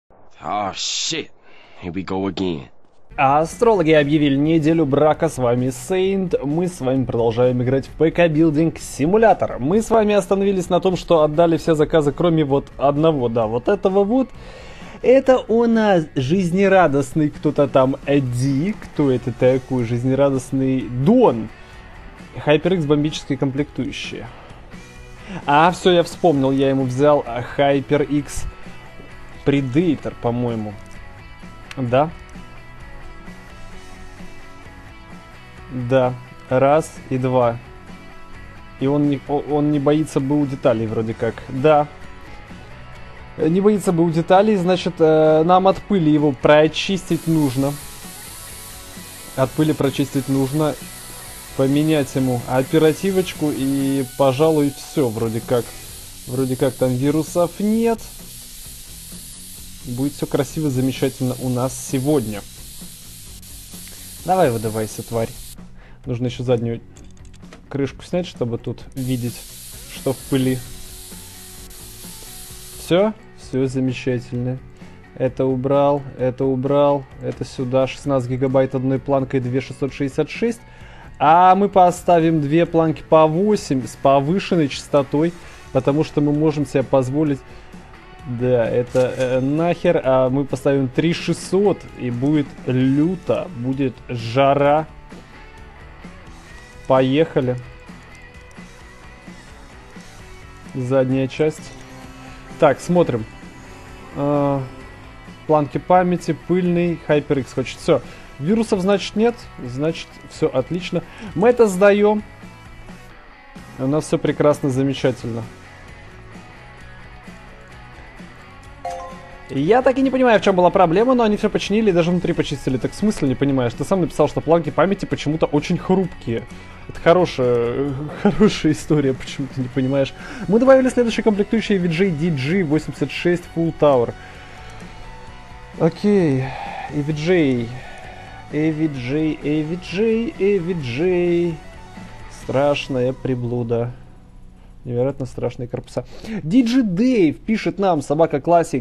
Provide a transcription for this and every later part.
Oh shit. Here we go again. Астрологи объявили неделю брака, с вами Saint. Мы с вами продолжаем играть в ПК Билдинг Симулятор. Мы с вами остановились на том, что отдали все заказы, кроме вот одного, да, вот этого вот. Это у нас жизнерадостный кто-то там Эдди. Кто это такой? Жизнерадостный Дон. HyperX бомбические комплектующие. А, все, я вспомнил, я ему взял HyperX Predator, по-моему. Да. Да, раз и два. И он не боится БУ деталей вроде как. Да. Не боится БУ деталей, значит, нам от пыли его прочистить нужно. От пыли прочистить нужно. Поменять ему оперативочку и, пожалуй, все. Вроде как там вирусов нет. Будет все красиво, замечательно у нас сегодня. Давай выдавайся, тварь. Нужно еще заднюю крышку снять, чтобы тут видеть, что в пыли. Все? Все замечательно. Это убрал, это сюда. 16 гигабайт одной планкой, 2666. А мы поставим две планки по 8 с повышенной частотой, потому что мы можем себе позволить... Да, это нахер. А мы поставим 3600, и будет люто, будет жара. Поехали. Задняя часть. Так, смотрим. Планки памяти, пыльный, HyperX хочет. Все. Вирусов, значит, нет. Значит, все отлично. Мы это сдаем. У нас все прекрасно, замечательно. Я так и не понимаю, в чем была проблема, но они все починили и даже внутри почистили. Так в смысле не понимаешь? Ты сам написал, что планки памяти почему-то очень хрупкие. Это хорошая история, почему ты не понимаешь. Мы добавили следующие комплектующие VJ DG86 Full Tower. Окей. AVJ. Страшная приблуда. Невероятно страшные корпуса. DJ Dave пишет нам, собака классик,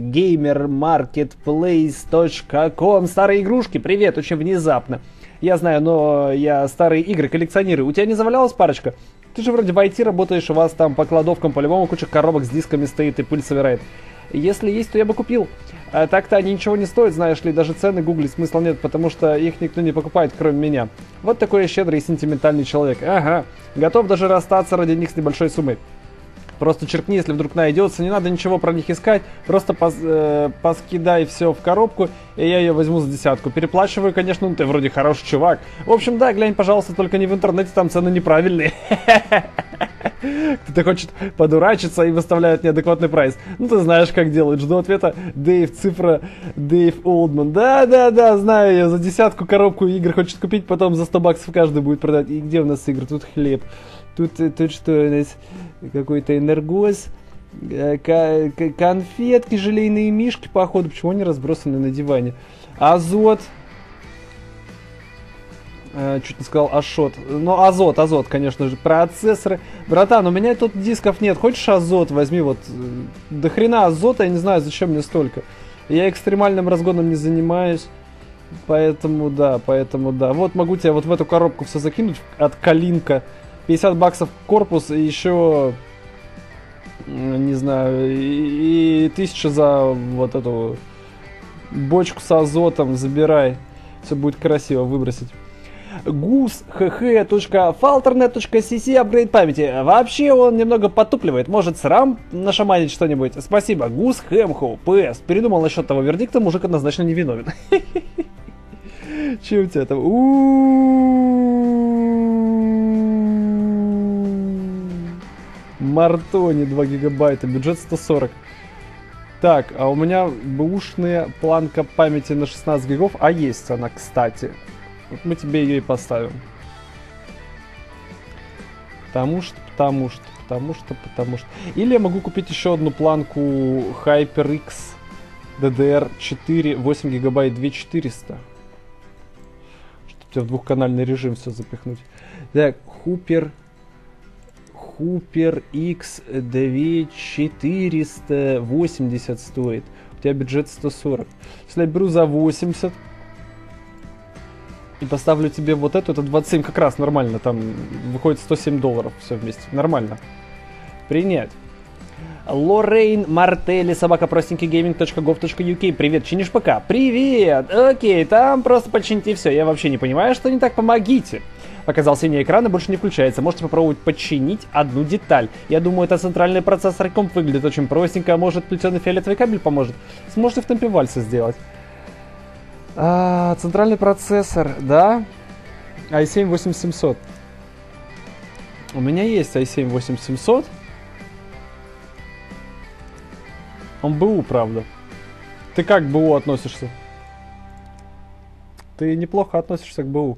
gamermarketplace.com. Старые игрушки, привет, очень внезапно. Я знаю, но я старые игры коллекционирую. У тебя не завалялась парочка? Ты же вроде в IT работаешь, у вас там по кладовкам по-любому куча коробок с дисками стоит и пыль собирает. Если есть, то я бы купил. А так-то они ничего не стоят, знаешь ли, даже цены гуглить смысла нет, потому что их никто не покупает, кроме меня. Вот такой я щедрый и сентиментальный человек. Ага, готов даже расстаться ради них с небольшой суммой. Просто черкни, если вдруг найдется, не надо ничего про них искать, просто поскидай все в коробку, и я ее возьму за десятку. Переплачиваю, конечно, ну ты вроде хороший чувак. В общем, да, глянь, пожалуйста, только не в интернете, там цены неправильные. Кто-то хочет подурачиться и выставляет неадекватный прайс. Ну ты знаешь, как делают. Жду ответа. Дэйв, цифра, Дэйв Олдман. Да, знаю я, за десятку коробку игр хочет купить, потом за 100 баксов каждый будет продать. И где у нас игры? Тут хлеб. Тут что у нас? Какой-то энергоз. Конфетки, желейные мишки, походу. Почему они разбросаны на диване? Азот. Чуть не сказал Ашот. Ну, азот, конечно же. Процессоры. Братан, у меня тут дисков нет. Хочешь азот? Возьми вот. До хрена азота, я не знаю, зачем мне столько. Я экстремальным разгоном не занимаюсь. Поэтому да. Вот могу тебе вот в эту коробку все закинуть от Калинка. 50 баксов корпус и еще, не знаю, и 1000 за вот эту бочку с азотом. Забирай. Все будет красиво выбросить. gus.hh.falternet.cc апгрейд памяти. Вообще он немного потупливает. Может, срам нашаманить что-нибудь? Спасибо. Гус Хэмхоу. ПС. Передумал насчет того вердикта. Мужик однозначно не виновен. Че у тебя там? Мартони 2 гигабайта. Бюджет 140. Так, а у меня бэушная планка памяти на 16 гигов. А есть она, кстати. Вот мы тебе ее и поставим. Потому что. Или я могу купить еще одну планку HyperX DDR4 8 гигабайт 2400. Чтобы тебе в двухканальный режим все запихнуть. Так, HyperX 2480 стоит. тебя бюджет 140. Если я беру за 80 и поставлю тебе вот эту, это 27 как раз нормально. Там выходит $107 все вместе. Нормально. Принять. Лоррейн Мартелли, собака простенькийгейминг.gov.uk. Привет, чинишь ПК? Привет! Окей, там просто почините и все. Я вообще не понимаю, что не так, помогите. Показал синий экран и больше не включается. Можете попробовать починить одну деталь. Я думаю, это центральный процессор комп выглядит очень простенько, а может плетеный фиолетовый кабель поможет. Сможете в темпе вальса сделать. Центральный процессор, да? i7 8700. У меня есть i7 8700. Он БУ, правда. Ты как к БУ относишься? Ты неплохо относишься к БУ.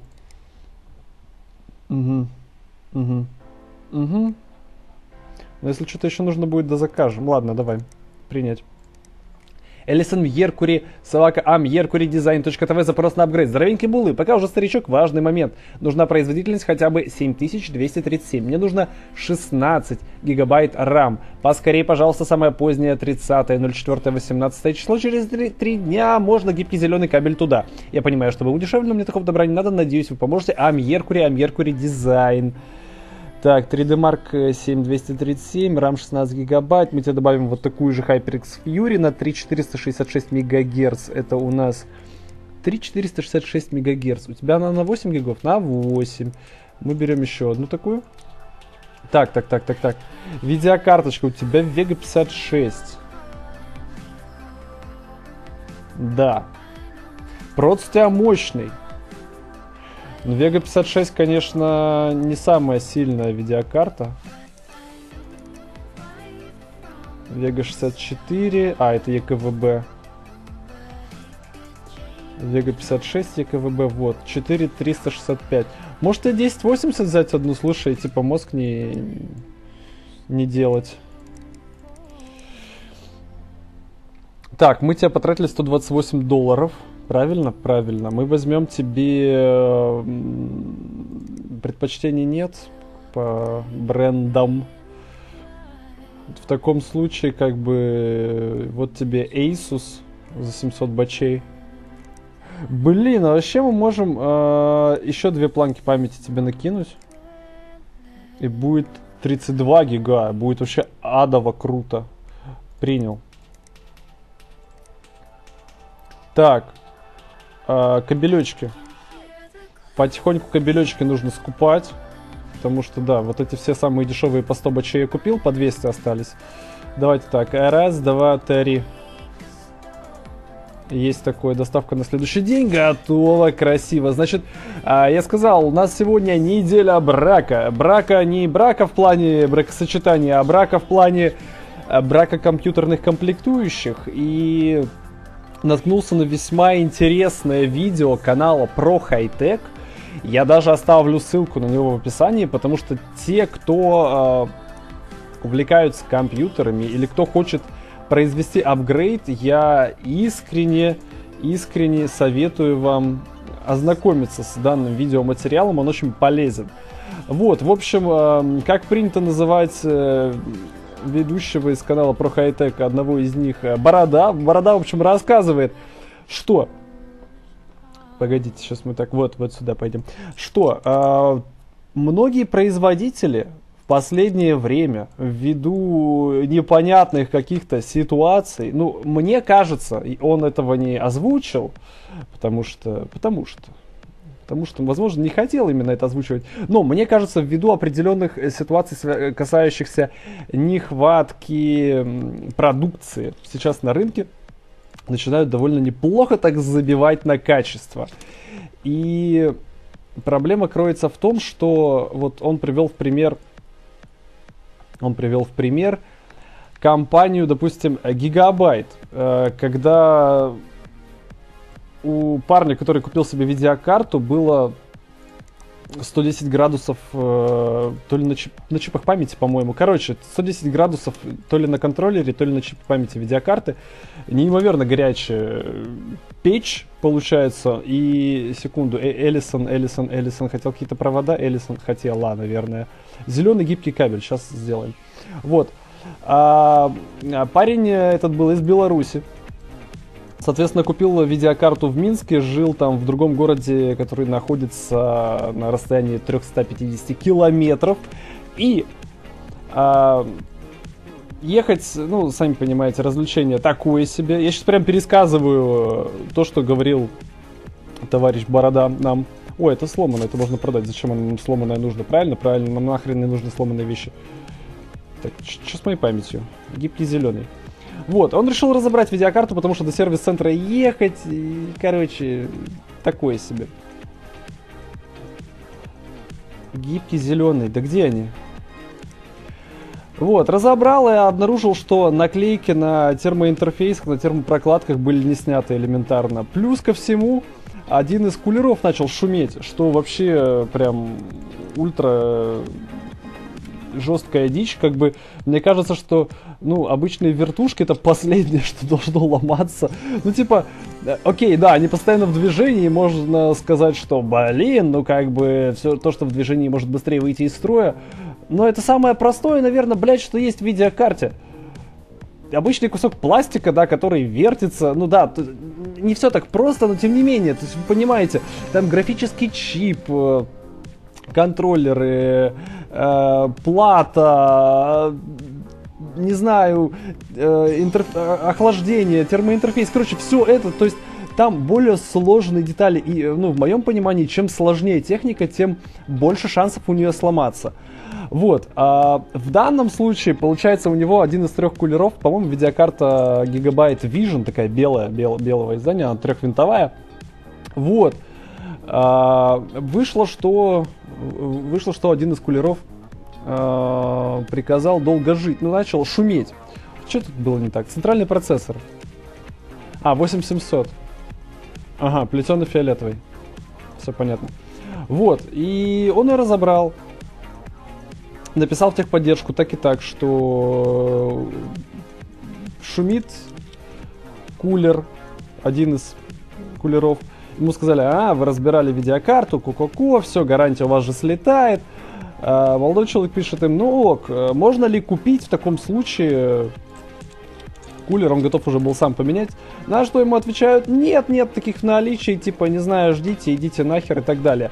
Угу. Угу. Угу. Но если что-то еще нужно будет, да закажем. Ладно, давай. Принять. Элисон Меркури, собака Mercurydesign.tv, запрос на апгрейд. Здоровенький булы, пока уже старичок, важный момент. Нужна производительность хотя бы 7237. Мне нужно 16 гигабайт RAM. Поскорее, пожалуйста, самое позднее 30.04.18 число. Через 3 дня можно гибкий зеленый кабель туда. Я понимаю, что вы удешевлено, мне такого добра не надо. Надеюсь, вы поможете. Mercury Design. Так, 3D Mark 7237, RAM 16 гигабайт. Мы тебе добавим вот такую же HyperX Fury на 3466 МГц. Это у нас 3466 МГц. У тебя она на 8 гигов? На 8. Мы берем еще одну такую. Так. Видеокарточка у тебя Vega 56. Да. Проц у тебя мощный. Но Vega 56, конечно, не самая сильная видеокарта. Vega 64, это ЕКВБ. Vega 56, ЕКВБ, вот, 4365. Может, и 1080 взять одну, слушай, типа мозг не делать. Так, мы тебя потратили $128. Правильно? Правильно. Мы возьмем тебе... Предпочтений нет по брендам. В таком случае, как бы... Вот тебе Asus за 700 бачей. Блин, а вообще мы можем еще 2 планки памяти тебе накинуть. И будет 32 гига. Будет вообще адово круто. Принял. Так. Кабелечки. Потихоньку кабелечки нужно скупать. Потому что, да, вот эти все самые дешевые по 100 бачей я купил, по 200 остались. Давайте так. Раз, два, три. Есть такое, доставка на следующий день. Готово, красиво. Значит, я сказал, у нас сегодня неделя брака. Брака не брака в плане бракосочетания, а брака в плане брака компьютерных комплектующих. И... наткнулся на весьма интересное видео канала про хай-тек. Я даже оставлю ссылку на него в описании, потому что те, кто увлекаются компьютерами или кто хочет произвести апгрейд, я искренне советую вам ознакомиться с данным видеоматериалом, он очень полезен. Вот, в общем, как принято называть... ведущего из канала про хай-тек, одного из них, Борода, в общем, рассказывает, что... Погодите, сейчас мы так вот сюда пойдем. Что многие производители в последнее время, ввиду непонятных каких-то ситуаций, ну, мне кажется, он этого не озвучил, потому что, возможно, не хотел именно это озвучивать. Но, мне кажется, ввиду определенных ситуаций, касающихся нехватки продукции сейчас на рынке, начинают довольно неплохо так забивать на качество. И проблема кроется в том, что вот он привел в пример компанию, допустим, Gigabyte, когда... У парня, который купил себе видеокарту, было 110 градусов, то ли на чипах памяти, по-моему. Короче, 110 градусов то ли на контроллере, то ли на чипе памяти видеокарты. Неимоверно горячая печь получается. И, секунду, Элисон хотел какие-то провода. Элисон хотела, наверное. Зеленый гибкий кабель, сейчас сделаем. Вот. Парень этот был из Беларуси. Соответственно, купил видеокарту в Минске, жил там в другом городе, который находится на расстоянии 350 километров. И ехать, ну, сами понимаете, развлечение такое себе. Я сейчас прям пересказываю то, что говорил товарищ Борода нам. Ой, это сломано, это можно продать. Зачем нам сломанное нужно? Правильно, правильно, нам нахрен не нужны сломанные вещи. Так, что с моей памятью? Гибкий зеленый. Вот, он решил разобрать видеокарту, потому что до сервис-центра ехать, и, короче, такое себе. Гибкий зеленый, да где они? Вот, разобрал и обнаружил, что наклейки на термоинтерфейсах, на термопрокладках были не сняты элементарно. Плюс ко всему, один из кулеров начал шуметь, что вообще прям ультра жесткая дичь. Как бы, мне кажется, что, ну, обычные вертушки это последнее, что должно ломаться. Ну, типа, окей, да, они постоянно в движении, можно сказать, что, блин, ну, как бы, все то, что в движении может быстрее выйти из строя. Но это самое простое, наверное, блядь, что есть в видеокарте. Обычный кусок пластика, да, который вертится. Ну да, не все так просто, но тем не менее, то есть вы понимаете, там графический чип, контроллеры, плата, не знаю, охлаждение, термоинтерфейс, короче, все это, то есть там более сложные детали. И, ну, в моем понимании, чем сложнее техника, тем больше шансов у нее сломаться. Вот, в данном случае, получается, у него один из 3 кулеров, по-моему, видеокарта Gigabyte Vision, такая белого издания, она 3-винтовая. Вот, вышло, что один из кулеров приказал долго жить, ну, начал шуметь. Что тут было не так? Центральный процессор. 8700. Ага, плетено-фиолетовый. Все понятно. Вот, и он ее разобрал. Написал в техподдержку так и так, что шумит кулер, один из кулеров. Ему сказали: вы разбирали видеокарту, ку-ку-ку, все, гарантия у вас же слетает. Молодой человек пишет им: ну ок, можно ли купить в таком случае кулер, он готов уже был сам поменять. На что ему отвечают: нет таких в наличии, типа, не знаю, ждите, идите нахер и так далее.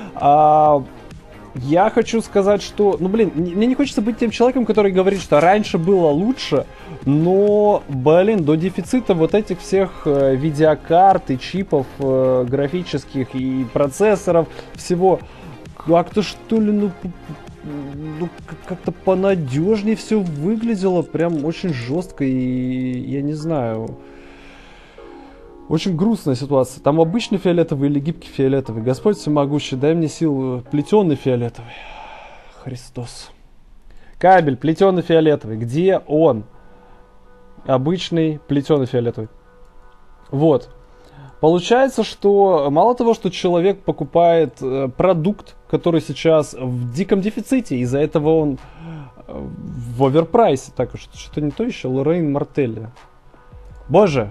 Я хочу сказать, что, ну, блин, мне не хочется быть тем человеком, который говорит, что раньше было лучше, но, блин, до дефицита вот этих всех видеокарт и чипов графических и процессоров, всего, как-то что ли, ну как-то понадежнее все выглядело, прям очень жестко, и я не знаю... Очень грустная ситуация. Там обычный фиолетовый или гибкий фиолетовый. Господь всемогущий, дай мне сил. Плетеный фиолетовый. Христос. Кабель плетеный фиолетовый. Где он? Обычный плетеный фиолетовый. Вот. Получается, что мало того, что человек покупает продукт, который сейчас в диком дефиците, из-за этого он в оверпрайсе. Так, что-то не то еще. Лоррейн Мартелли. Боже.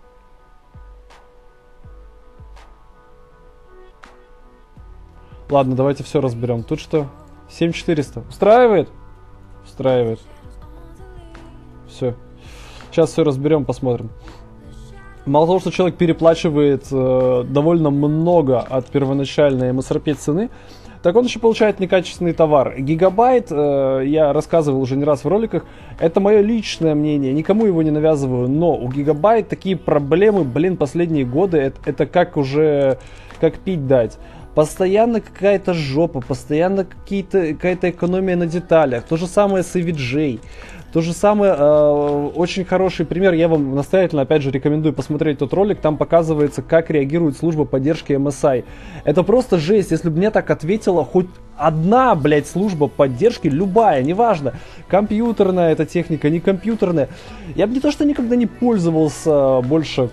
Ладно, давайте все разберем. Тут что? 7400. Устраивает? Устраивает. Все. Сейчас все разберем, посмотрим. Мало того, что человек переплачивает довольно много от первоначальной MSRP цены, так он еще получает некачественный товар. Гигабайт, я рассказывал уже не раз в роликах, это мое личное мнение, никому его не навязываю, но у Гигабайт такие проблемы, блин, последние годы, это как уже, как пить дать. Постоянно какая-то жопа, постоянно какая-то экономия на деталях. То же самое с EVGA. То же самое, очень хороший пример, я вам настоятельно, опять же, рекомендую посмотреть тот ролик, там показывается, как реагирует служба поддержки MSI. Это просто жесть, если бы мне так ответила хоть одна, блядь, служба поддержки, любая, неважно, компьютерная эта техника, не компьютерная. Я бы не то, что никогда не пользовался больше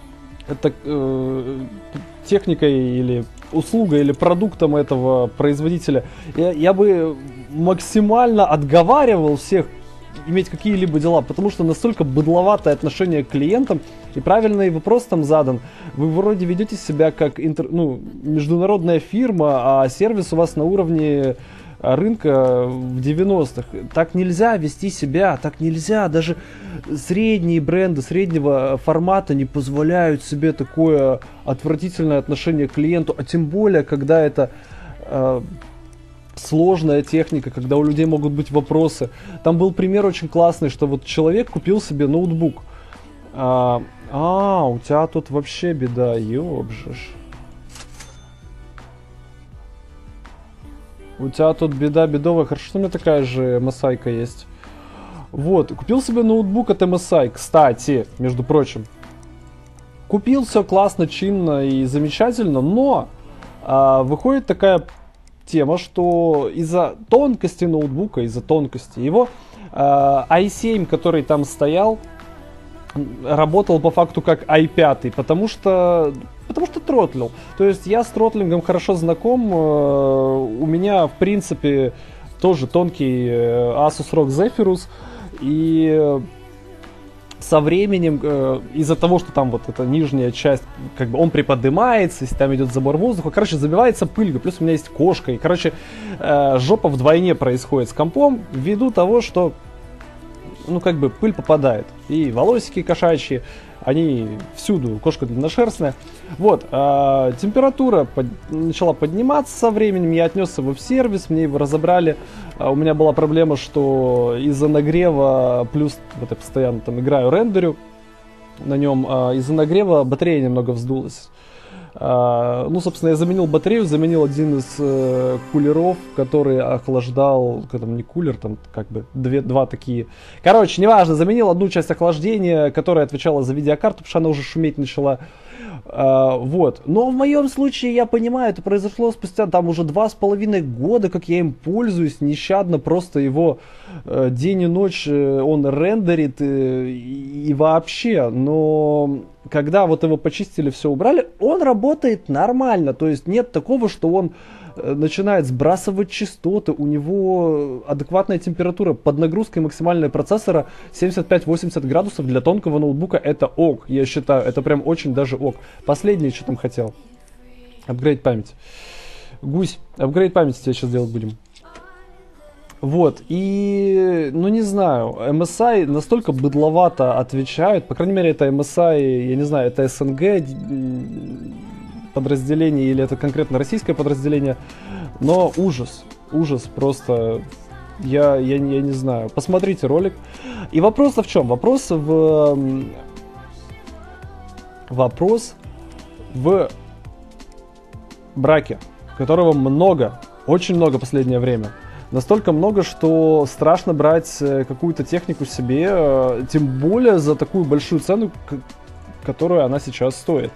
техникой или услугой или продуктом этого производителя. Я бы максимально отговаривал всех иметь какие-либо дела, потому что настолько быдловатое отношение к клиентам, и правильный вопрос там задан. Вы вроде ведете себя как международная фирма, а сервис у вас на уровне рынка в 90-х. Так нельзя вести себя, так нельзя. Даже средние бренды среднего формата не позволяют себе такое отвратительное отношение к клиенту, а тем более, когда это сложная техника, когда у людей могут быть вопросы. Там был пример очень классный, что вот человек купил себе ноутбук. У тебя тут вообще беда, ёбжешь. У тебя тут беда бедовая. Хорошо, что у меня такая же MSI-ка есть. Вот, купил себе ноутбук от MSI, кстати, между прочим. Купил все классно, чинно и замечательно, но выходит такая тема, что из-за тонкости ноутбука, из-за тонкости его i7, который там стоял, работал по факту как i5, потому что тротлил. То есть я с тротлингом хорошо знаком, у меня в принципе тоже тонкий Asus ROG Zephyrus, и со временем, из-за того, что там вот эта нижняя часть, как бы он приподнимается, если там идет забор воздуха, короче, забивается пылью, плюс у меня есть кошка, и, короче, жопа вдвойне происходит с компом, ввиду того, что, ну, как бы пыль попадает, и волосики кошачьи, они всюду, кошка длинношерстная. Вот, температура начала подниматься со временем, я отнес его в сервис, мне его разобрали. У меня была проблема, что из-за нагрева, плюс вот я постоянно там играю, рендерю на нем, из-за нагрева батарея немного вздулась. Ну, собственно, я заменил батарею, заменил один из кулеров, который охлаждал, там не кулер, там как бы два такие. Короче, неважно, заменил одну часть охлаждения, которая отвечала за видеокарту, потому что она уже шуметь начала. Вот. Но в моем случае, я понимаю, это произошло спустя там уже 2,5 года, как я им пользуюсь, нещадно просто его день и ночь он рендерит и вообще. Но когда вот его почистили, все убрали, он работает нормально. То есть нет такого, что он начинает сбрасывать частоты, у него адекватная температура под нагрузкой максимальная процессора 75-80 градусов для тонкого ноутбука, это ок, я считаю, это прям очень даже ок. Последнее, что там хотел, апгрейд памяти. Гусь, апгрейд памяти тебе сейчас делать будем. Вот, и, ну не знаю, MSI настолько быдловато отвечают, по крайней мере это MSI, я не знаю, это СНГ подразделение или это конкретно российское подразделение, но ужас просто, я не знаю, посмотрите ролик. И вопрос-то в чем? Вопрос в браке, которого много, очень много в последнее время. Настолько много, что страшно брать какую-то технику себе, тем более за такую большую цену, которую она сейчас стоит.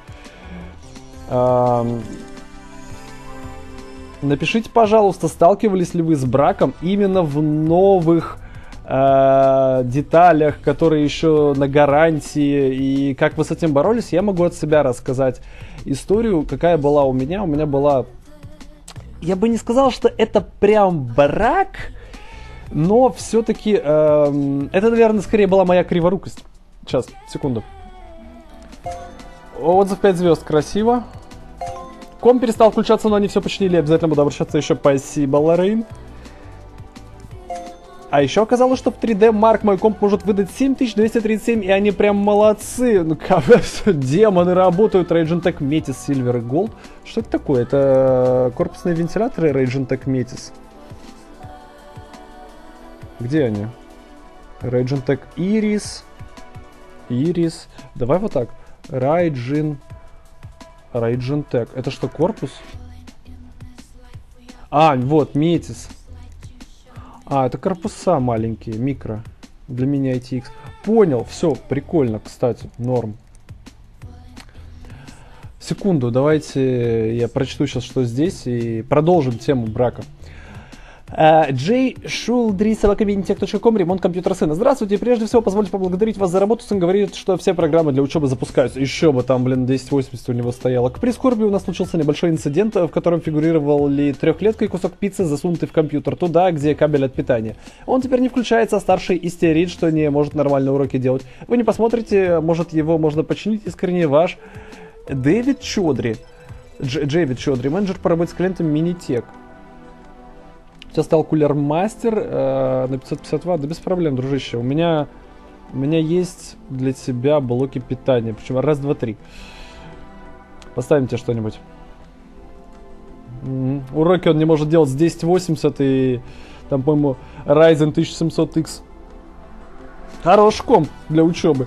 Напишите, пожалуйста, сталкивались ли вы с браком именно в новых деталях, которые еще на гарантии, и как вы с этим боролись. Я могу от себя рассказать историю, какая была у меня. У меня была... Я бы не сказал, что это прям брак, но все-таки это, наверное, скорее была моя криворукость. Сейчас, секунду. Отзыв 5 звезд, красиво. Комп перестал включаться, но они все починили. Обязательно буду обращаться еще. Спасибо, Лорейн. А еще оказалось, что в 3D Mark мой комп может выдать 7237, и они прям молодцы. Ну, демоны работают. Rageon-Tech Metis Silver и Gold. Что это такое? Это корпусные вентиляторы Rageon-Tech Metis. Где они? Rageon-Tech Iris. Iris. Давай вот так. Rageon Tech. Это что, корпус? Вот, Metis. Это корпуса маленькие, микро. Для меня ITX. Понял, все, прикольно, кстати, норм. Секунду, давайте я прочту сейчас, что здесь, и продолжим тему брака. Джей Шулдри, собакаминитех.ком, ремонт компьютера сына. Здравствуйте, прежде всего позвольте поблагодарить вас за работу. Сын говорит, что все программы для учебы запускаются. Еще бы, там, 1080 у него стояло. К прискорбию у нас случился небольшой инцидент, в котором фигурировали трехлетка и кусок пиццы, засунутый в компьютер, туда, где кабель от питания. Он теперь не включается, а старший истерит, что не может нормально уроки делать. Вы не посмотрите, может его можно починить. Искренне ваш Дэвид Чодри. Джейвид Чодри, менеджер по работе с клиентом Минитек. У тебя стал кулер мастер на 550 ватт. Да без проблем, дружище. У меня есть для тебя блоки питания. Причем раз, два, три. Поставим тебе что-нибудь. Уроки он не может делать с 1080 и там, по-моему, Ryzen 1700X. Хороший комп для учебы.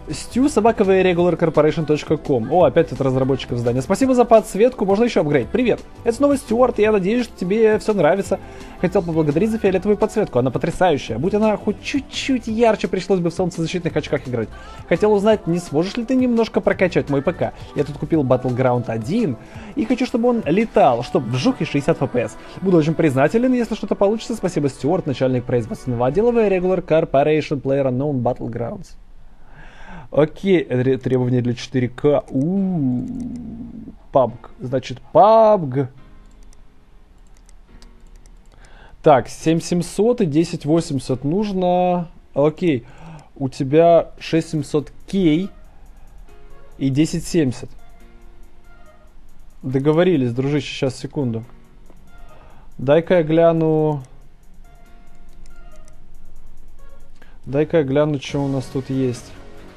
Stu@regularcorporation.com. О, опять от разработчиков здания. Спасибо за подсветку, можно еще апгрейд. Привет, это снова Стюарт, и я надеюсь, что тебе все нравится. Хотел поблагодарить за фиолетовую подсветку, она потрясающая. Будь она хоть чуть-чуть ярче, пришлось бы в солнцезащитных очках играть. Хотел узнать, не сможешь ли ты немножко прокачать мой ПК. Я тут купил Battleground 1, и хочу, чтобы он летал, чтобы вжух и 60 FPS. Буду очень признателен, если что-то получится. Спасибо, Стюарт, начальник производственного отдела в Regular Corporation PlayerUnknown Battlegrounds. Окей, требования для 4К. PUBG. Значит, PUBG. Так, 7700 и 1080 нужно. Окей, у тебя 6700K и 1070. Договорились, дружище, сейчас, секунду. Дай-ка я гляну... что у нас тут есть.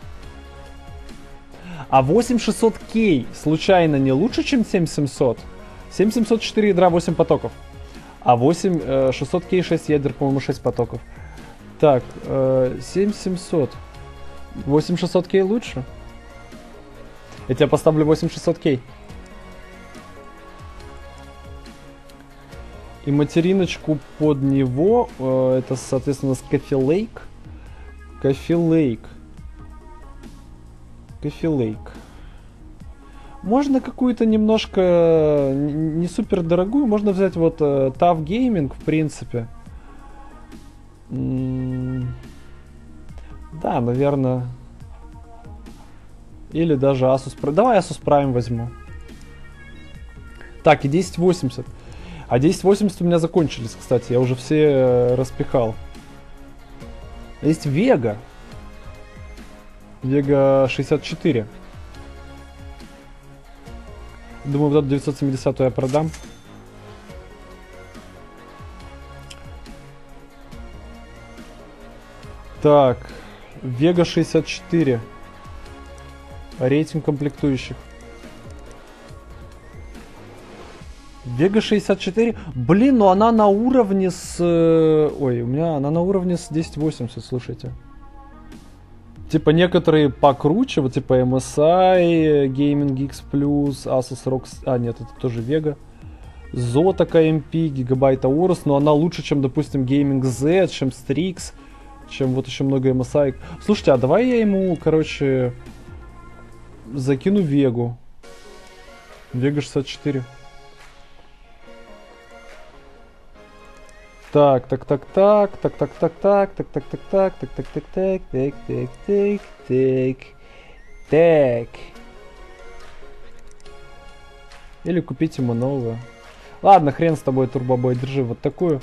А 8600K случайно не лучше, чем 7700? 7700 4 ядра, 8 потоков. А 8600K 6 ядер, по-моему, 6 потоков. Так, 7700. 8600K лучше? Я тебе поставлю 8600K. И материночку под него, это, соответственно, с Coffee Lake. Coffee Lake. Можно какую-то немножко не супер дорогую, можно взять вот Tough Gaming, в принципе. Да, наверное. Или даже Asus Prime. Давай Asus Prime возьму. Так, и 1080. А 1080 у меня закончились, кстати. Я уже все распихал. Есть Vega. Vega 64. Думаю, вот эту 970 я продам. Так. Vega 64. Рейтинг комплектующих. Vega 64. Блин, ну она на уровне с... Ой, у меня она на уровне с 1080, слушайте. Типа некоторые покруче, вот типа MSI, Gaming X+, Asus ROG... А, нет, это тоже Vega. Zotac AMP, Gigabyte Aorus, но она лучше, чем, допустим, Gaming Z, чем Strix, чем вот еще много MSI. Слушайте, а давай я ему, короче, закину Vega. Vega 64. Так. Или купить ему новую. Ладно, хрен с тобой, турбобой, держи вот такую.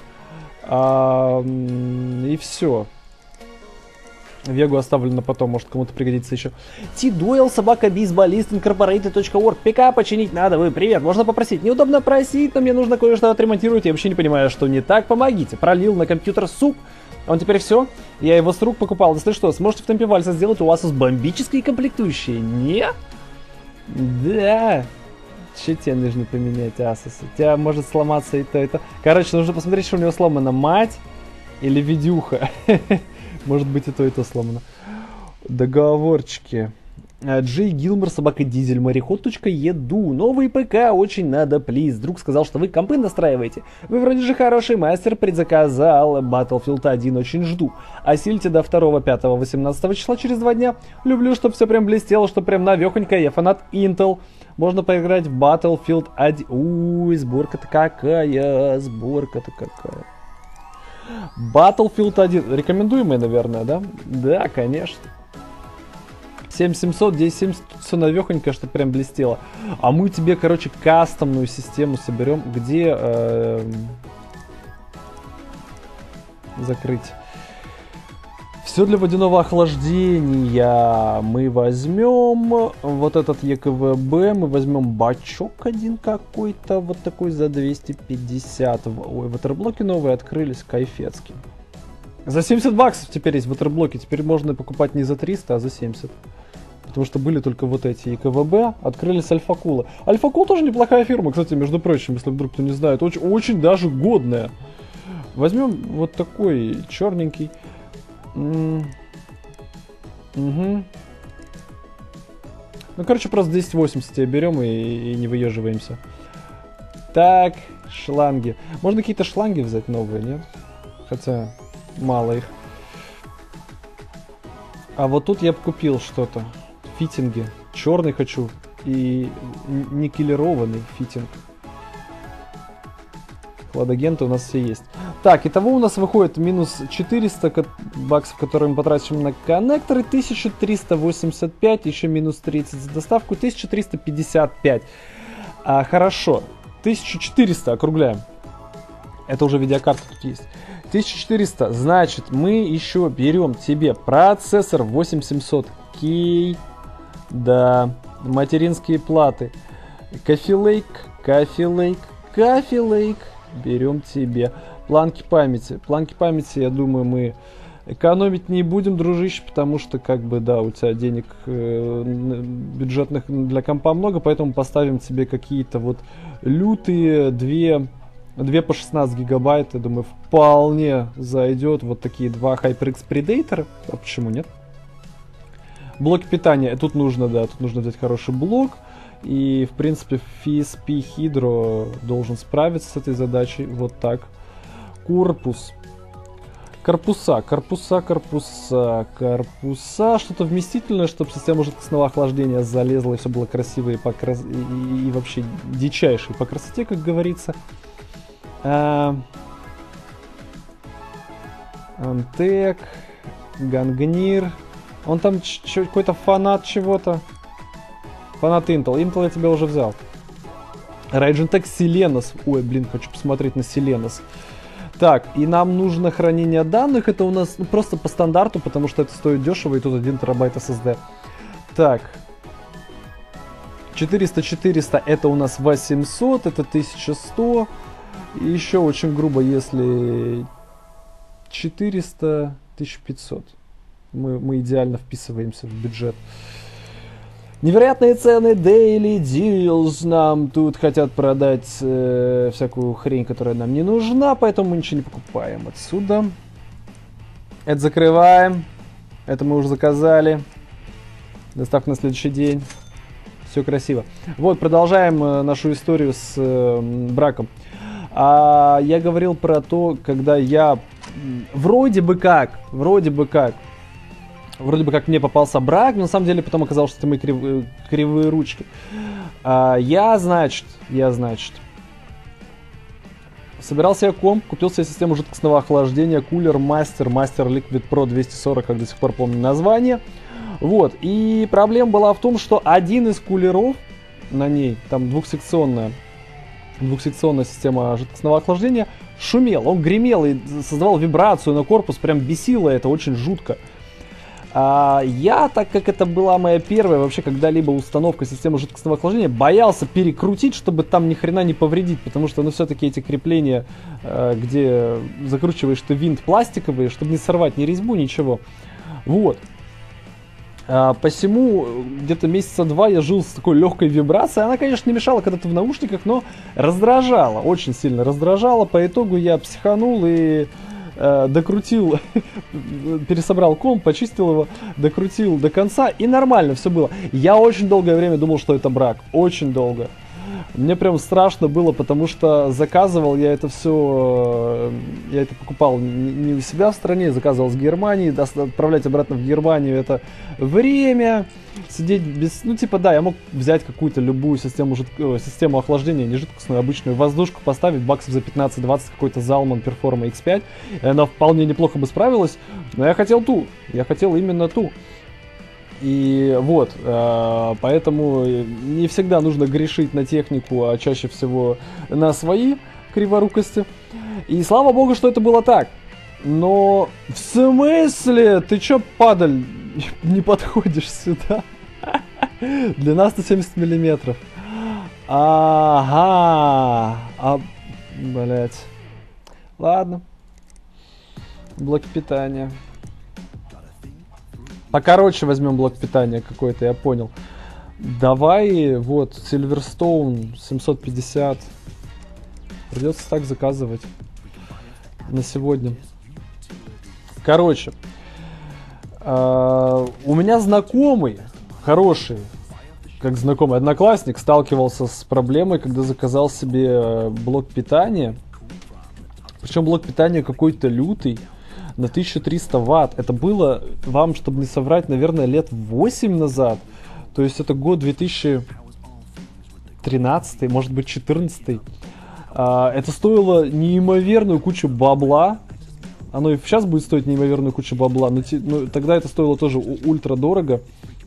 И все. Вегу оставлю на потом, может кому-то пригодится еще. T-Duel, собака, бейсболист, incorporated.org. ПК починить надо, вы, привет, можно попросить? Неудобно просить, но мне нужно кое-что отремонтировать, я вообще не понимаю, что не так, помогите. Пролил на компьютер суп, он теперь все, я его с рук покупал, если что, сможете в темпе вальса сделать у вас бомбические комплектующие, не? Да. Че тебе нужно поменять, Asus? У тебя может сломаться и то, и то. Короче, нужно посмотреть, что у него сломана, мать или видюха. Может быть и то сломано. Договорчики. Джей Гилмор, собака Дизель, мореход.еду. Новый ПК очень надо, плиз. Друг сказал, что вы компы настраиваете. Вы вроде же хороший мастер, предзаказал. Battlefield 1 очень жду. Осилите до 2, 5, 18 числа через 2 дня. Люблю, чтобы все прям блестело, чтобы прям навехонько. Я фанат Intel. Можно поиграть в Battlefield 1. Уй, сборка-то какая. Battlefield 1. Рекомендуемый, наверное, да? Да, конечно. 7700, 1070, все навехонько, что прям блестело. А мы тебе, короче, кастомную систему соберем. Где... закрыть. Все для водяного охлаждения. Мы возьмем вот этот ЕКВБ, мы возьмем бачок один какой-то, вот такой за 250. Ой, ватерблоки новые открылись, кайфецкие. За 70 баксов теперь есть ватерблоки, теперь можно покупать не за 300, а за 70. Потому что были только вот эти ЕКВБ, открылись Альфакулы. Альфакул тоже неплохая фирма, кстати, между прочим, если вдруг кто не знает, очень, очень даже годная. Возьмем вот такой черненький. Угу. Ну, короче, просто 1080 берем и не выеживаемся. Так, шланги. Можно какие-то шланги взять новые, нет? Хотя мало их. А вот тут я бы купил что-то. Фитинги. Черный хочу. И никелированный фитинг. Хладагенты у нас все есть. Так, итого у нас выходит минус 400 баксов, которые мы потратим на коннекторы. 1385, еще минус 30 за доставку. 1355. Хорошо. 1400 округляем. Это уже видеокарта тут есть. 1400, значит, мы еще берем тебе процессор 8700K. Да, материнские платы. Coffee Lake. Берем тебе. Планки памяти. Планки памяти, я думаю, мы экономить не будем, дружище, потому что, как бы, да, у тебя денег бюджетных для компа много, поэтому поставим тебе какие-то вот лютые 2 по 16 гигабайт, я думаю, вполне зайдет. Вот такие 2 HyperX Predator. А почему нет? Блоки питания. Тут нужно, да, тут нужно взять хороший блок. И, в принципе, FSP Hydro должен справиться с этой задачей. Вот так. Корпус. Корпуса. Что-то вместительное, чтобы система жидкостного охлаждения залезла и все было красиво и вообще дичайшее по красоте, как говорится. Антек. Гангнир. Он там какой-то фанат чего-то. Фанат Intel. Intel я тебя уже взял. Raijentech Selenos. Ой, блин, хочу посмотреть на Selenos. Так, и нам нужно хранение данных. Это у нас просто по стандарту, потому что это стоит дешево, и тут 1 терабайт SSD. Так. 400 это у нас 800, это 1100. И еще очень грубо, если 400, 1500. Мы идеально вписываемся в бюджет. Невероятные цены, daily deals. Нам тут хотят продать всякую хрень, которая нам не нужна, поэтому мы ничего не покупаем отсюда. Это закрываем. Это мы уже заказали. Доставка на следующий день. Все красиво. Вот, продолжаем нашу историю с браком. Я говорил про то, когда я вроде бы как мне попался брак, но на самом деле потом оказалось, что это мои кривые ручки. Я, значит, собирал себе комп, купил себе систему жидкостного охлаждения Cooler Master Liquid Pro 240, как до сих пор помню название. Вот, и проблема была в том, что один из кулеров на ней, там двухсекционная система жидкостного охлаждения, шумел, он гремел и создавал вибрацию на корпус, прям бесило это очень жутко. Я, так как это была моя первая вообще когда-либо установка системы жидкостного охлаждения, боялся перекрутить, чтобы там ни хрена не повредить, потому что, ну, все-таки эти крепления, где закручиваешь ты винт пластиковые, чтобы не сорвать ни резьбу, ничего. Вот. Посему где-то месяца 2 я жил с такой легкой вибрацией. Она, конечно, не мешала, когда ты в наушниках, но раздражала, очень сильно раздражала. По итогу я психанул и докрутил, пересобрал комп, почистил его, докрутил до конца, и нормально все было. Я очень долгое время думал, что это брак, очень долго. Мне прям страшно было, потому что заказывал я это все, я это покупал не у себя в стране, заказывал с Германии, отправлять обратно в Германию это время, сидеть без, ну типа да, я мог взять какую-то любую систему охлаждения, не жидкостную, обычную воздушку, поставить баксов за 15-20 какой-то Zalman Performa X5, и она вполне неплохо бы справилась, но я хотел именно ту. И вот, поэтому не всегда нужно грешить на технику, а чаще всего на свои криворукости. И слава богу, что это было так. Но в смысле? Ты чё, падаль, не подходишь сюда? Длина 170 миллиметров. Ага. Блять. Ладно. Блок питания. Покороче возьмем блок питания какой-то, я понял. Давай, вот, Silverstone 750. Придется так заказывать на сегодня. Короче, у меня знакомый, хороший, как знакомый одноклассник, сталкивался с проблемой, когда заказал себе блок питания. Причем блок питания какой-то лютый, на 1300 ватт. Это было, вам, чтобы не соврать, наверное, лет 8 назад. То есть это год 2013, может быть 2014. Это стоило неимоверную кучу бабла. Оно и сейчас будет стоить неимоверную кучу бабла, но тогда это стоило тоже ультра дорого.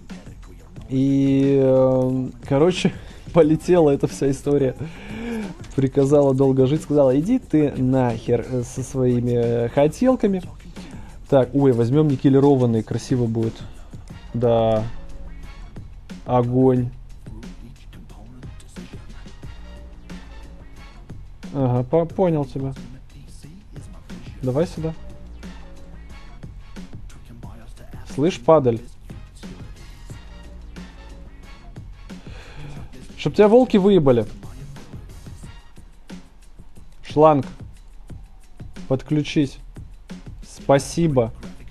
И, короче, полетела эта вся история. Приказала долго жить, сказала, иди ты нахер со своими хотелками. Так, ой, возьмем никелированный, красиво будет. Да. Огонь. Ага, понял тебя. Давай сюда. Слышь, падаль. Чтоб тебя волки выебали. Шланг. Подключись. Спасибо.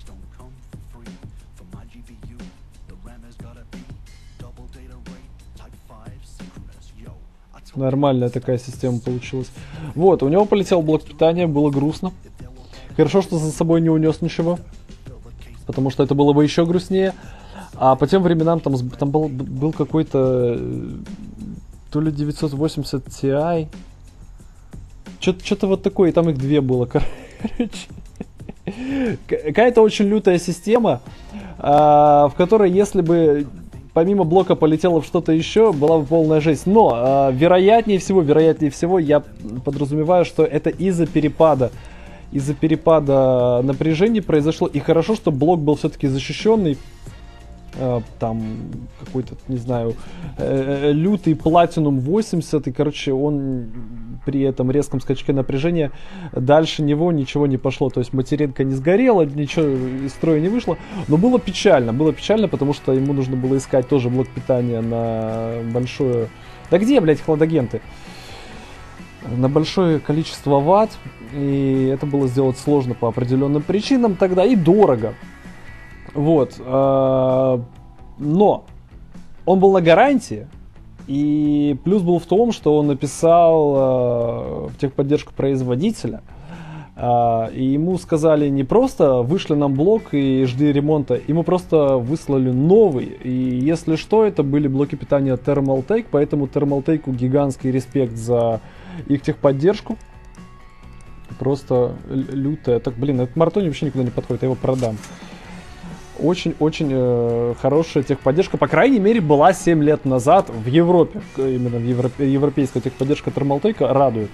Нормальная такая система получилась. Вот, у него полетел блок питания, было грустно. Хорошо, что за собой не унес ничего. Потому что это было бы еще грустнее. А по тем временам там был какой-то то ли 980 Ti. Что-то вот такое, и там их две было. Короче. Какая-то очень лютая система, в которой, если бы помимо блока полетело в что-то еще, была бы полная жесть. Но вероятнее всего, я подразумеваю, что это из-за перепада напряжения произошло. И хорошо, что блок был все-таки защищенный. Там какой-то, не знаю, лютый Platinum 80, и, короче, он при этом резком скачке напряжения дальше него ничего не пошло, то есть материнка не сгорела, ничего из строя не вышло, но было печально, потому что ему нужно было искать тоже блок питания на большое... Да где, блядь, хладагенты? На большое количество ватт, и это было сделать сложно по определенным причинам тогда, и дорого. Вот, но он был на гарантии, и плюс был в том, что он написал в техподдержку производителя, и ему сказали не просто вышли нам блок и жди ремонта, ему просто выслали новый, и если что, это были блоки питания Thermaltake, поэтому Thermaltake гигантский респект за их техподдержку. Просто лютая. Так, блин, этот Мартони вообще никуда не подходит, я его продам. Очень-очень хорошая техподдержка, по крайней мере, была 7 лет назад в Европе. Именно европейская техподдержка Thermaltake радует.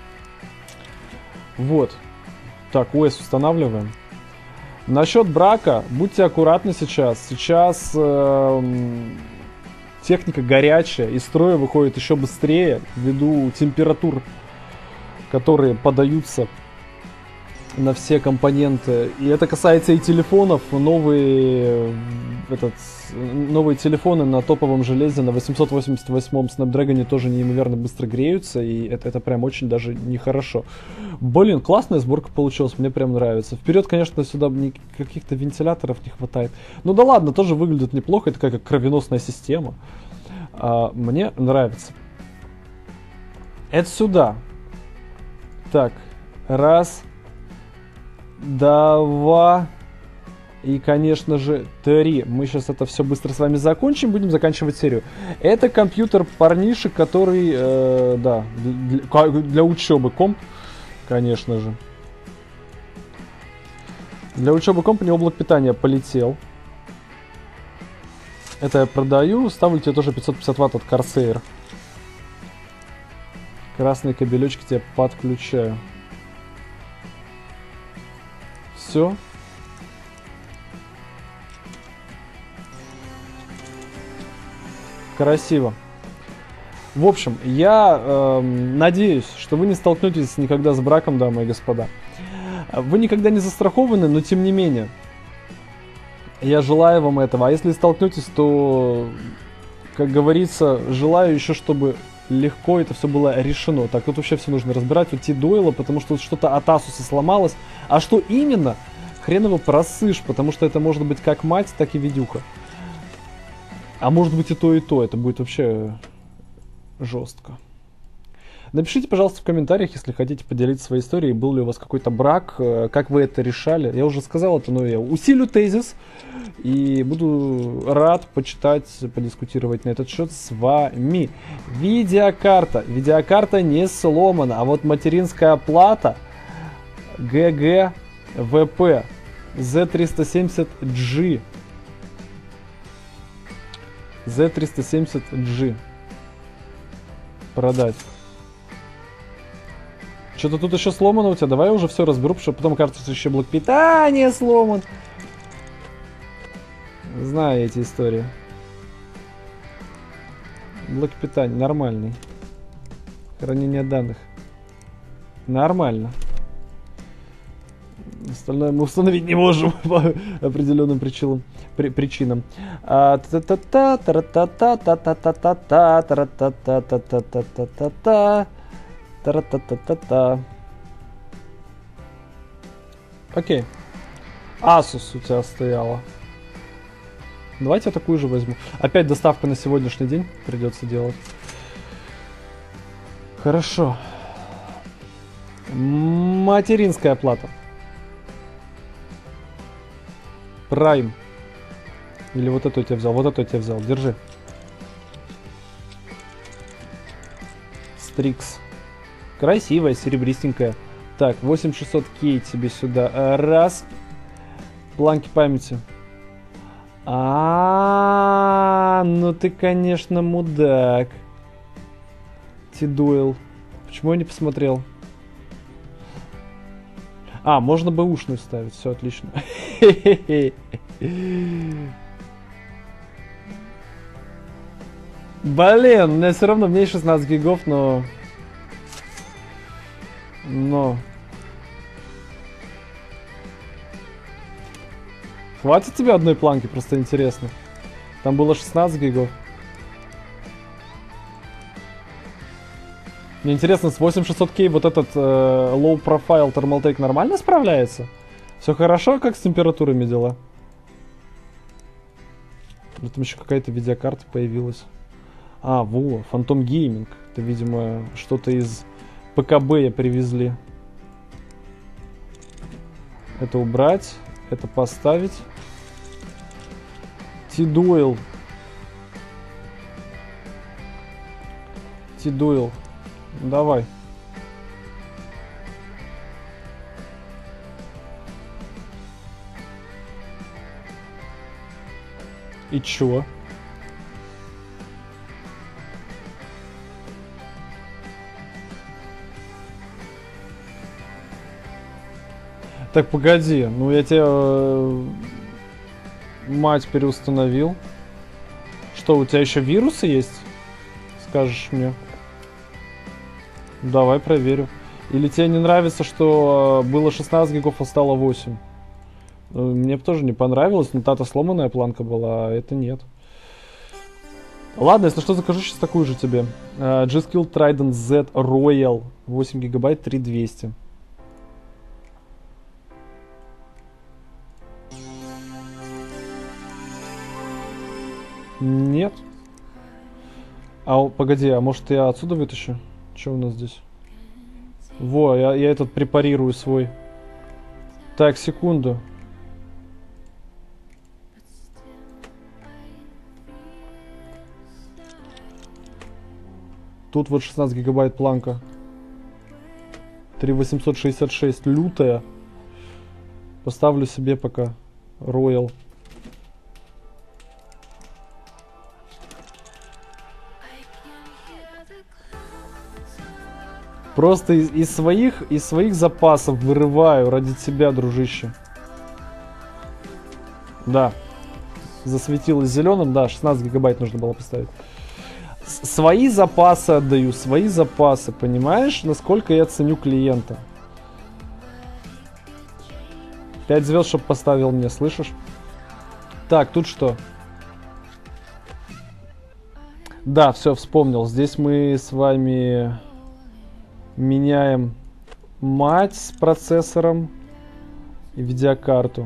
Вот. Так, ОС устанавливаем. Насчет брака, будьте аккуратны сейчас. Сейчас техника горячая, из строя выходит еще быстрее, ввиду температур, которые подаются на все компоненты. И это касается и телефонов. Новые телефоны на топовом железе на 888-м Snapdragon тоже неимоверно быстро греются. И это прям очень даже нехорошо. Блин, классная сборка получилась. Мне прям нравится. Вперед, конечно, сюда каких-то вентиляторов не хватает. Ну да ладно, тоже выглядит неплохо. Это как кровеносная система. Мне нравится. Это сюда. Так, раз... 2 и, конечно же, 3. Мы сейчас это все быстро с вами закончим, будем заканчивать серию. Это компьютер парнишек, который, да, для учебы комп, конечно же. Для учебы комп у него блок питания полетел. Это я продаю, ставлю тебе тоже 550 ватт от Corsair. Красные кабелечки тебе подключаю. Все. Красиво. В общем, я надеюсь, что вы не столкнетесь никогда с браком, дамы и господа. Вы никогда не застрахованы, но тем не менее, я желаю вам этого. А если столкнетесь, то, как говорится, желаю еще, чтобы легко это все было решено. Так, тут вообще все нужно разбирать. Вот T-Doyle, потому что вот что-то от Asus сломалось. А что именно? Хрен его просышь, потому что это может быть как мать, так и видюха. А может быть и то, и то. Это будет вообще жестко. Напишите, пожалуйста, в комментариях, если хотите поделиться своей историей, был ли у вас какой-то брак, как вы это решали. Я уже сказал это, но я усилю тезис и буду рад почитать, подискутировать на этот счет с вами. Видеокарта. Видеокарта не сломана, а вот материнская плата GGVP Z370G. Z370G. Продать. Что-то тут еще сломано у тебя. Давай я уже все разберу, потому что потом кажется, что еще блок питания сломан. Знаю эти истории. Блок питания нормальный. Хранение данных. Нормально. Остальное мы установить не можем по определенным причинам. Та-ра-та-та-та. Окей. Asus у тебя стояла. Давайте я такую же возьму. Опять доставка на сегодняшний день придется делать. Хорошо. Материнская плата. Prime. Или вот эту я тебя взял. Вот эту я тебя взял. Держи. Strix. Красивая, серебристенькая. Так, 8600K тебе сюда. Раз. Планки памяти. Ну ты, конечно, мудак. T-Doyle. Почему я не посмотрел? Можно бэушную ставить. Все отлично. Блин, у меня все равно, мне 16 гигов, но... Хватит тебе одной планки, просто интересно. Там было 16 гигов. Мне интересно, с 8600K вот этот low profile Thermaltake нормально справляется? Все хорошо, как с температурами дела? Там еще какая-то видеокарта появилась. Во, Phantom Gaming. Это, видимо, что-то из ПКБ привезли. Это убрать. Это поставить. T-Doyle. T-Doyle. Давай. И чё? Так, погоди. Ну, я тебе мать переустановил. Что, у тебя еще вирусы есть? Скажешь мне. Давай проверю. Или тебе не нравится, что было 16 гигов, а стало 8? Мне бы тоже не понравилось, но та-то сломанная планка была, а это нет. Ладно, если что, закажу сейчас такую же тебе. G-Skill Trident Z Royal. 8 гигабайт, 3200. Нет. Погоди, а может я отсюда вытащу? Что у нас здесь? Во, я этот препарирую свой. Так, секунду. Тут вот 16 гигабайт планка. 3866, лютая. Поставлю себе пока. Royal. Просто из своих запасов вырываю ради тебя, дружище. Да. Засветилось зеленым, да, 16 гигабайт нужно было поставить. Свои запасы отдаю, свои запасы, понимаешь, насколько я ценю клиента. 5 звезд, чтобы поставил мне, слышишь? Так, тут что? Да, все, вспомнил. Здесь мы с вами меняем мать с процессором и видеокарту.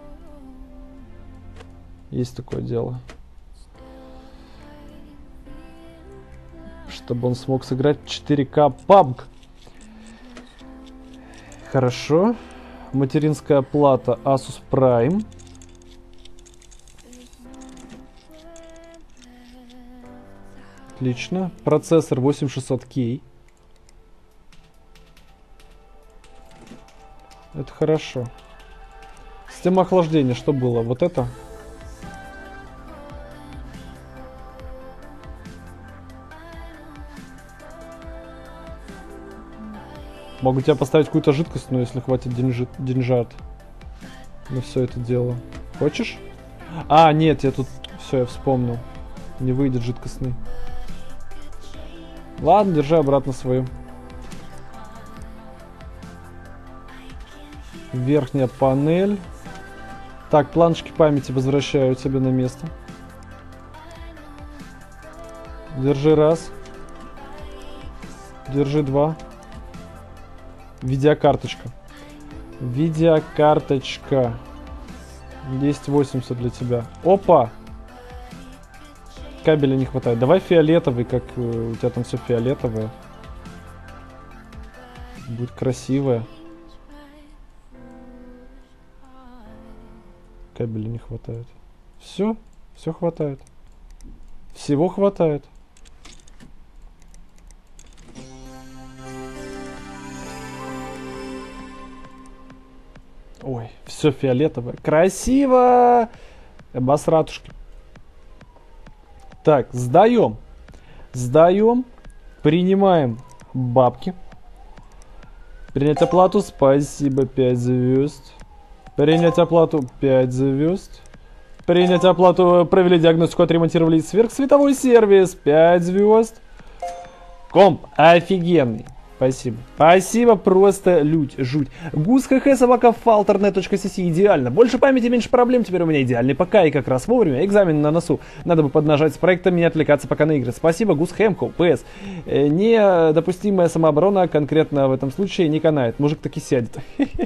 Есть такое дело. Чтобы он смог сыграть 4К PUBG. Хорошо. Материнская плата Asus Prime. Отлично. Процессор 8600K. Это хорошо. Система охлаждения, что было? Вот это? Могу тебя поставить какую-то жидкость, но если хватит деньжат на все это дело. Хочешь? А, нет, я тут... Все, я вспомнил. Не выйдет жидкостный. Ладно, держи обратно свою. Верхняя панель. Так, планочки памяти возвращаю тебе на место. Держи раз. Держи два. Видеокарточка. Видеокарточка. 1080 для тебя. Опа! Кабеля не хватает. Давай фиолетовый, как у тебя там все фиолетовое. Будет красивое. Кабеля не хватает. Все, все хватает. Всего хватает. Ой, все фиолетовое. Красиво! Басратушки. Так, сдаем. Сдаем. Принимаем бабки. Принять оплату. Спасибо, 5 звезд. Принять оплату. 5 звезд. Принять оплату. Провели диагностику, отремонтировали сверхсветовой сервис. 5 звезд. Комп офигенный. Спасибо. Спасибо, просто жуть. Гус хх собака falternet.cc идеально. Больше памяти, меньше проблем. Теперь у меня идеальный ПК и как раз вовремя. Экзамен на носу. Надо бы поднажать с проектом, не отвлекаться пока на игры. Спасибо, Гус Хэмко. ПС. Недопустимая самооборона конкретно в этом случае не канает. Мужик таки сядет.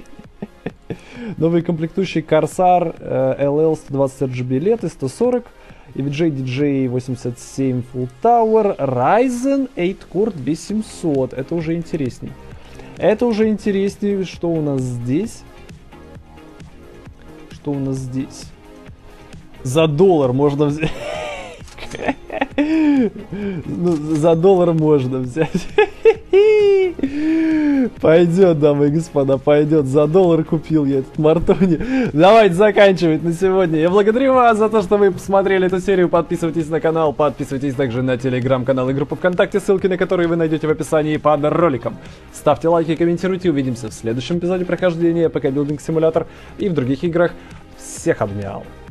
Новые комплектующие Corsair LL 120 RGB LED и 140. EVGA DJ 87 Full Tower, Ryzen 8 Core 2700. Это уже интересней. Это уже интереснее. Что у нас здесь? Что у нас здесь? За $1 можно взять. Ну, за $1 можно взять. Пойдет, дамы и господа, пойдет. За $1 купил я этот Мартони. Давайте заканчивать на сегодня. Я благодарю вас за то, что вы посмотрели эту серию. Подписывайтесь на канал, подписывайтесь также на телеграм-канал и группу ВКонтакте, ссылки на которые вы найдете в описании под роликом. Ставьте лайки, комментируйте. Увидимся в следующем эпизоде прохождения ПК Билдинг Симулятор и в других играх. Всех обнял.